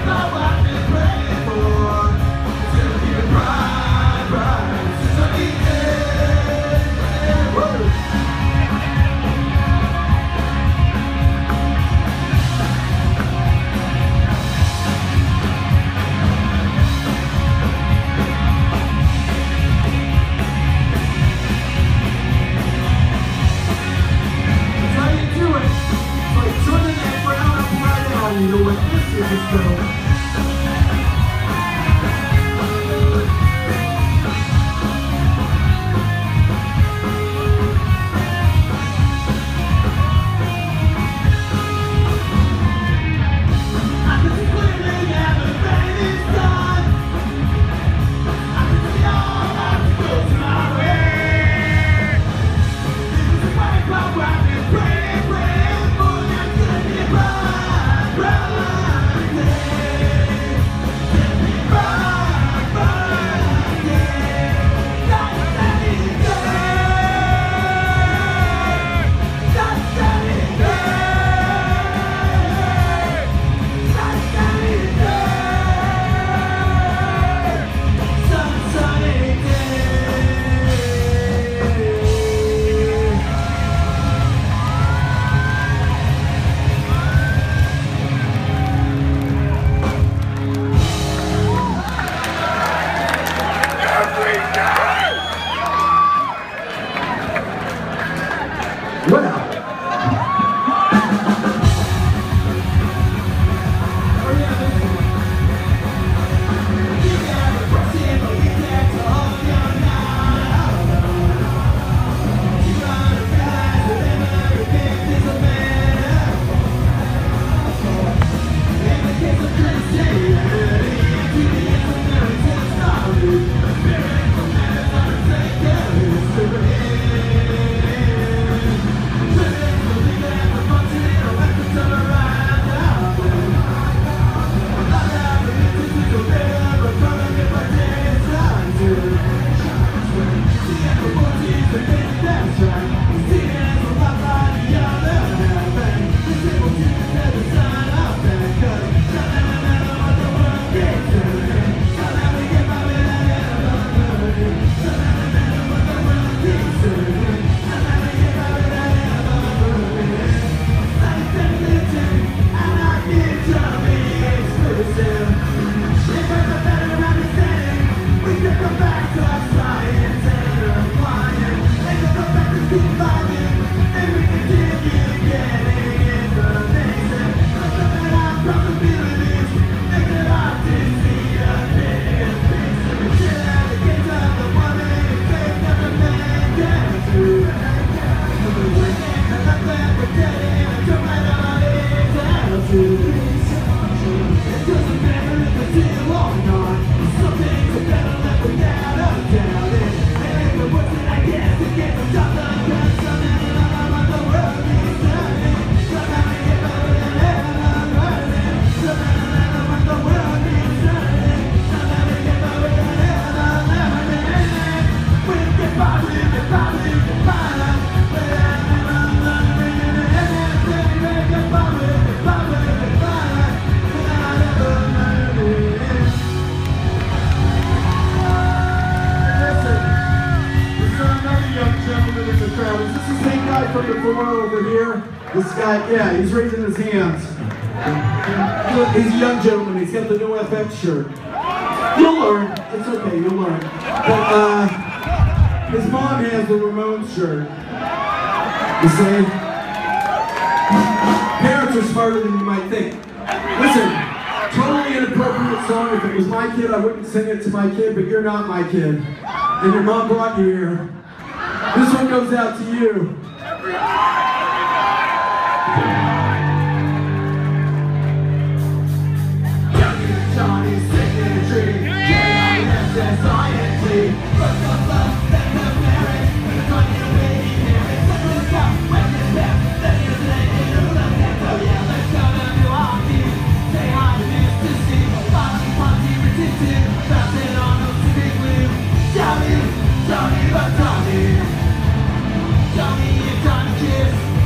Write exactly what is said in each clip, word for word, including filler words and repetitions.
This guy, yeah, he's raising his hands. He's a young gentleman. He's got the No F X shirt. You'll learn. It's okay. You'll learn. But uh, his mom has the Ramones shirt. You see? Parents are smarter than you might think. Listen, totally inappropriate song. If it was my kid, I wouldn't sing it to my kid. But you're not my kid, and your mom brought you here. This one goes out to you. Tell me, but tell me, tell me you've done a kiss.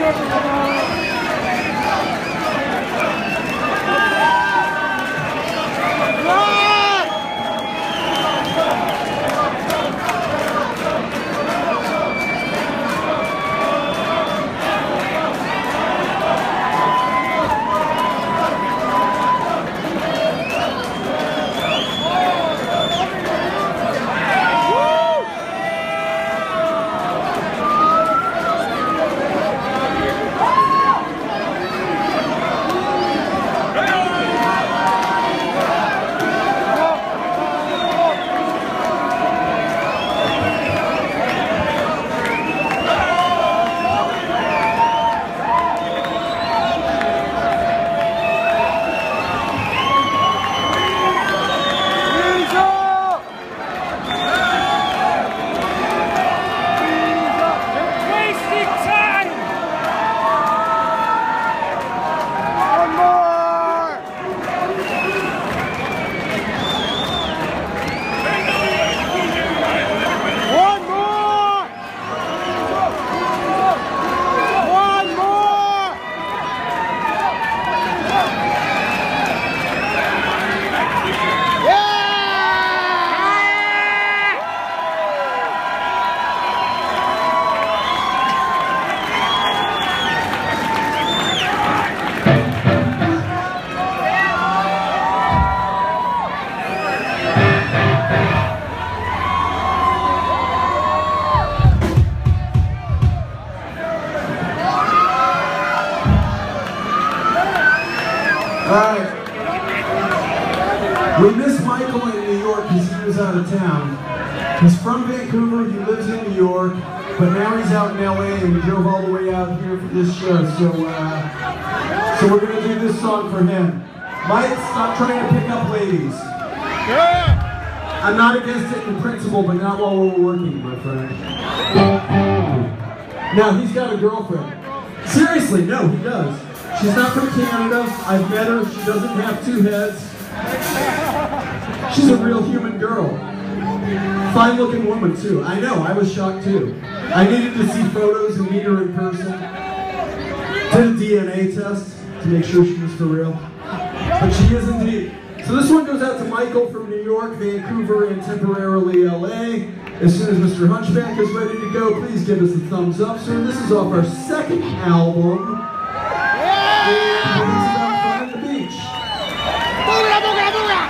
Alright. We miss Michael in New York because he was out of town. He's from Vancouver, he lives in New York, but now he's out in L A and we drove all the way out here for this show. So, uh, so we're going to do this song for him. Mike, stop trying to pick up ladies. Yeah. I'm not against it in principle, but not while we're working, my friend. Now, he's got a girlfriend. Seriously, no, he does. She's not from Canada. I've met her. She doesn't have two heads. She's a real human girl. Fine-looking woman, too. I know, I was shocked, too. I needed to see photos and meet her in person. Did a D N A test to make sure she was for real. But she is indeed. So this one goes out to Michael from New York, Vancouver, and temporarily L A. As soon as Mister Hunchback is ready to go, please give us a thumbs up, sir. This is off our second album. And it's about fun at the beach. Booga, booga, booga.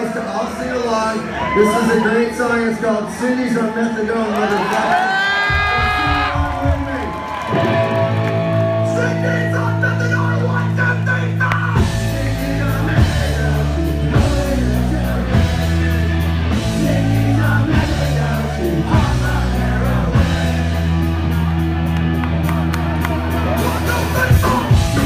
us to all sing along. This is a great song. It's called Cities on Methadone, Motherfucker. Sing along with me. Cities on Methadone, one, two, three, four. Cities on Methadone. Cities on Methadone. On the heroin. One, two, three, four.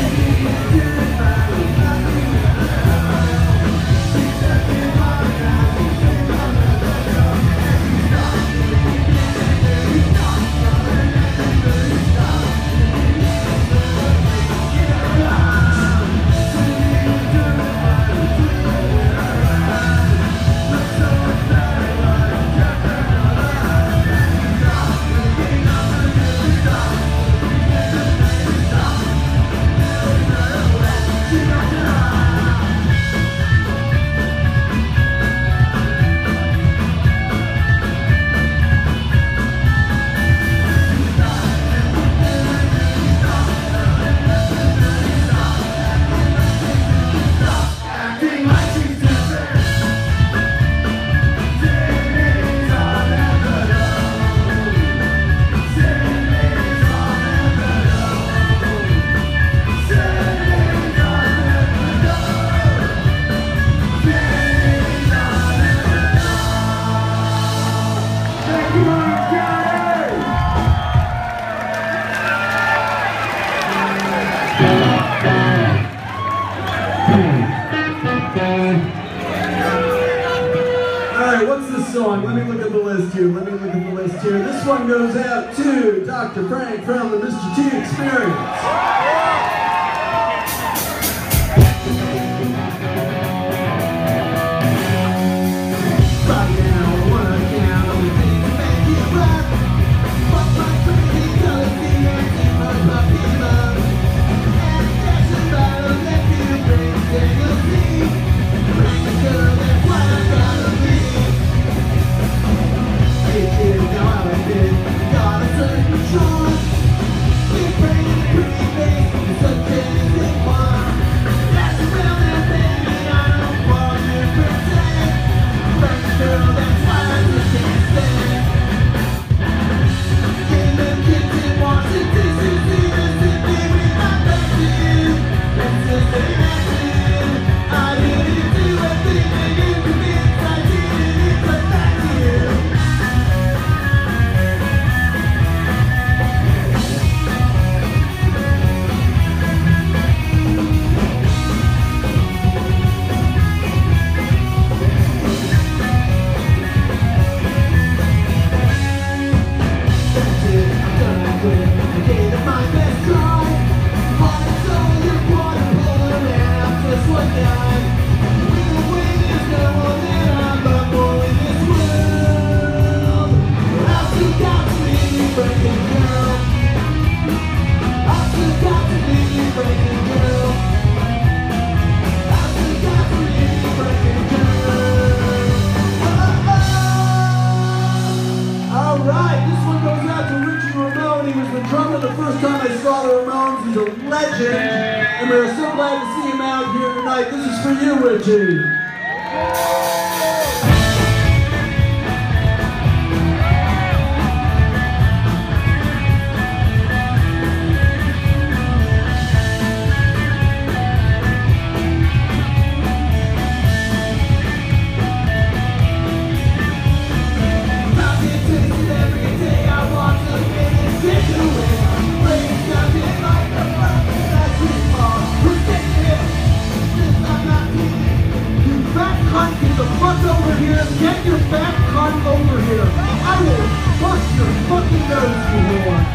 Song. Let me look at the list here. Let me look at the list here. This one goes out to Doctor Frank from the Mister T Experience. And we're so glad to see him out here tonight. This is for you, Richie. Get the fuck over here. Get your fat cunt over here. I will bust your fucking nose, you whore.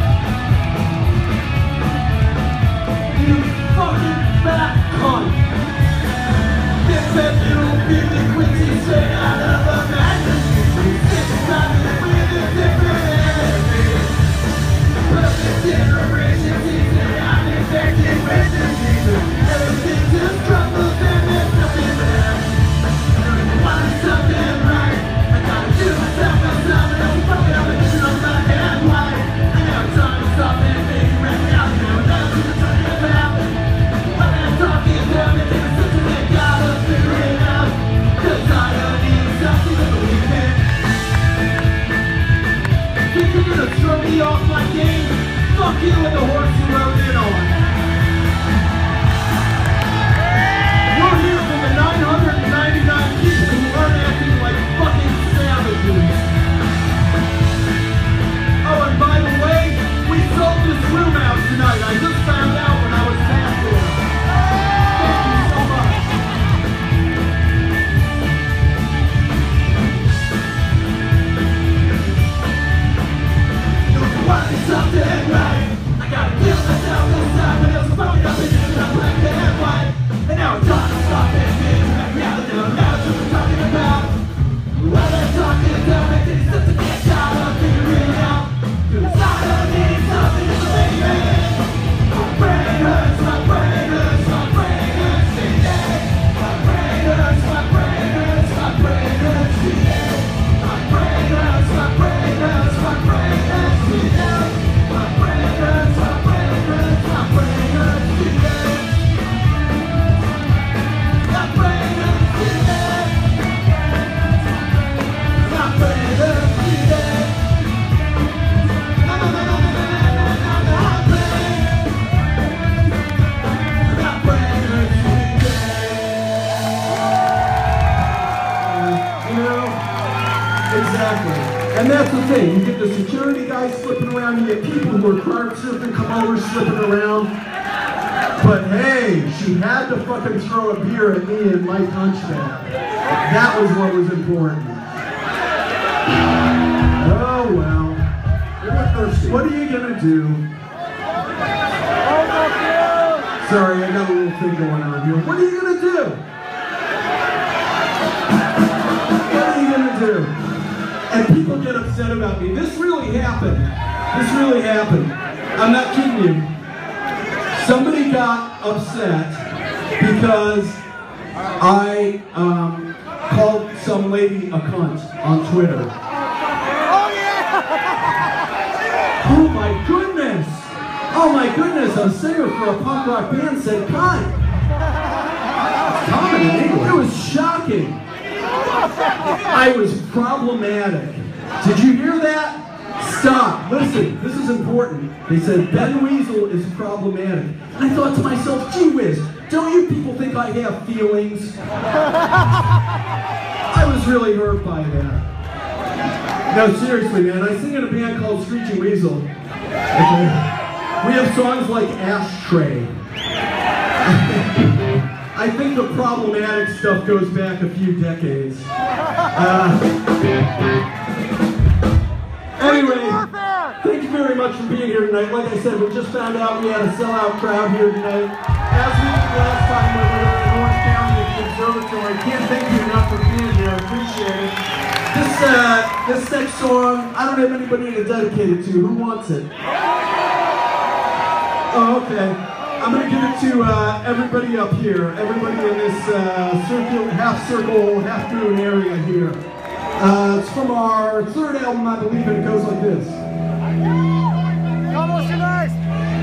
You fucking fat cunt. Get that little bitty quincy straight out of a magazine. It's time to breathe a different energy. Perfect generation season. I'm infected with diseases. Everything just crumbles and there's nothing there. Something right, I gotta do myself myself, and I'm fucking up and shit on black and white. I know it's time to stop and make it right out. You know, that's what I'm talking about. When I'm talking about it, it's such a they gotta figure it out. Cause Exactly. And that's the thing. You get the security guys slipping around. You get people who are crowd surfing come over slipping around. But hey, she had to fucking throw a beer at me in my punch bag. That was what was important. Oh well. What are you gonna do? Sorry, I got a little thing going on here. What are you gonna do? What are you gonna do? And people get upset about me. This really happened. This really happened. I'm not kidding you. Somebody got upset because I um, called some lady a cunt on Twitter. Oh my goodness! Oh my goodness! A singer for a punk rock band said cunt. It's common in English. It was shocking. I was problematic. Did you hear that? Stop. Listen, this is important. They said Ben Weasel is problematic. And I thought to myself, gee whiz, don't you people think I have feelings? I was really hurt by that. No, seriously, man. I sing in a band called Screeching Weasel. Okay. We have songs like Ashtray. I think the problematic stuff goes back a few decades. Uh, anyway, thank you very much for being here tonight. Like I said, we just found out we had a sellout crowd here tonight. As we did last time when we were in Orange County at the Observatory, I can't thank you enough for being here. I appreciate it. This, uh, this next song, I don't have anybody to dedicate it to. Who wants it? Oh, okay. I'm going to give it to uh, everybody up here. Everybody in this uh, circle, half circle, half moon area here. Uh, it's from our third album, I believe, and it goes like this. Vamos, guys!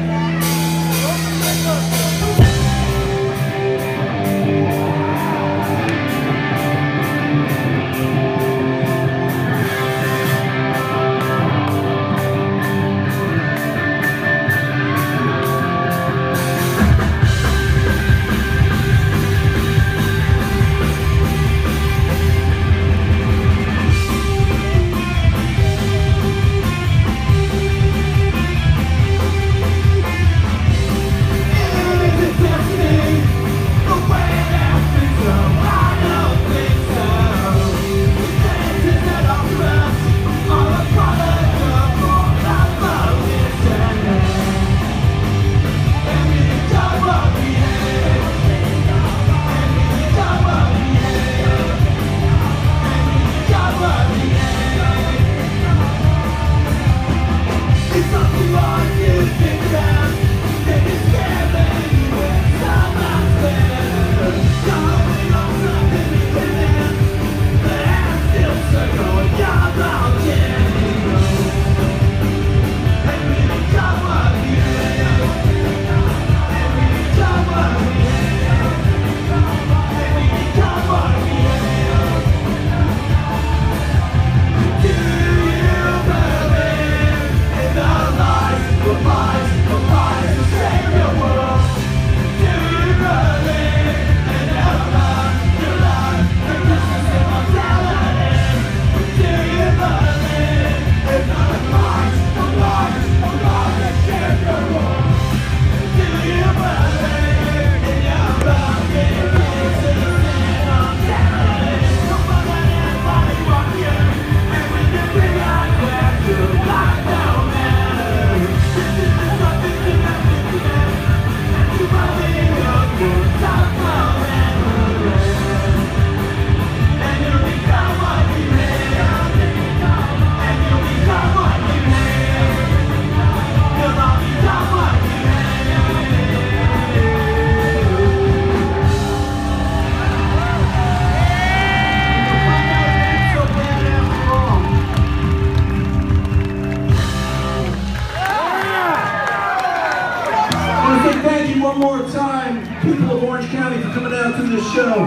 One more time, people of Orange County, for coming out to this show.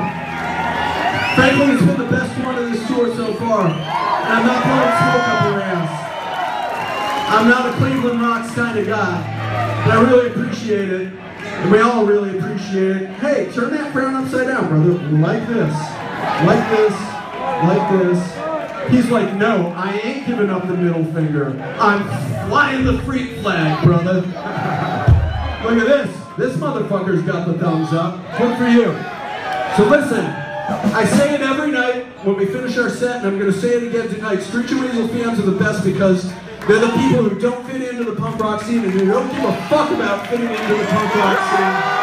Frankly, it's been the best one of this tour so far. And I'm not blowing smoke up your ass. I'm not a Cleveland Rocks kind of guy, but I really appreciate it. And we all really appreciate it. Hey, turn that frown upside down, brother. Like this. Like this. Like this. He's like, no, I ain't giving up the middle finger. I'm flying the freak flag, brother. Look at this. This motherfucker's got the thumbs up. Good for you. So listen, I say it every night when we finish our set, and I'm going to say it again tonight. Screeching Weasel fans are the best because they're the people who don't fit into the punk rock scene and who don't give a fuck about fitting into the punk rock scene.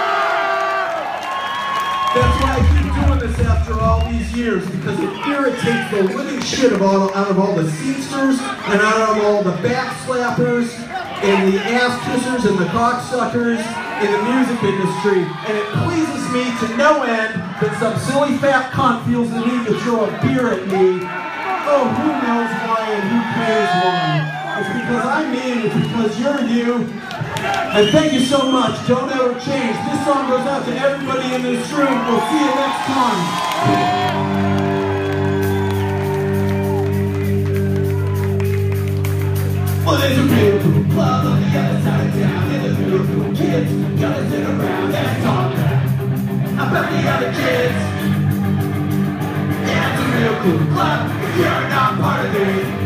That's why I keep doing this after all these years, because it irritates the living shit of all, out of all the seamsters and out of all the back slappers and the ass kissers and the cocksuckers in the music industry. And it pleases me to no end that some silly fat cunt feels the need to throw a beer at me. Oh, who knows why and who cares why? It's because I'm me, it's because you're you. And thank you so much. Don't ever change. This song goes out to everybody in this room. We'll see you next time. Well, there's a real cool club on the other side of town, and the real cool kids gonna sit around and talk about the other kids. Yeah, it's a real cool club if you're not part of it.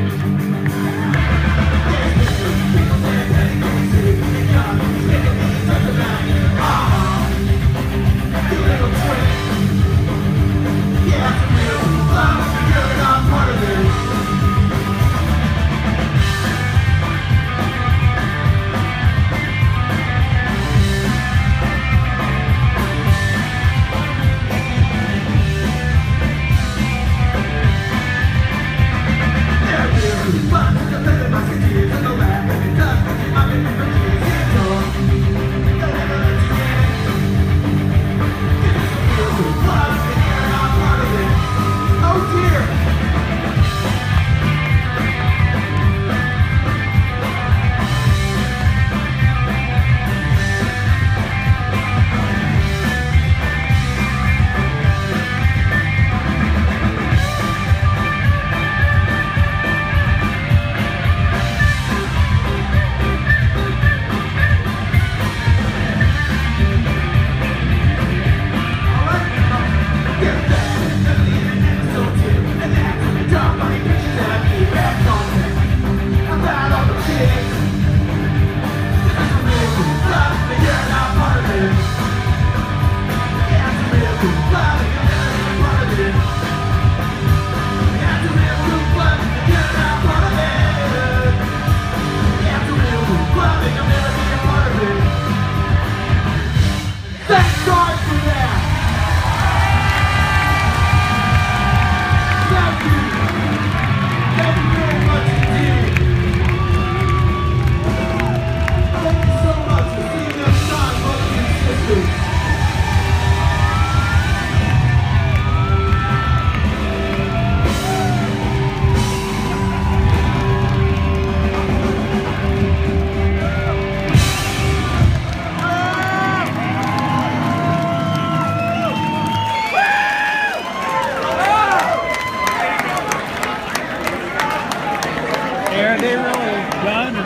Are they really done?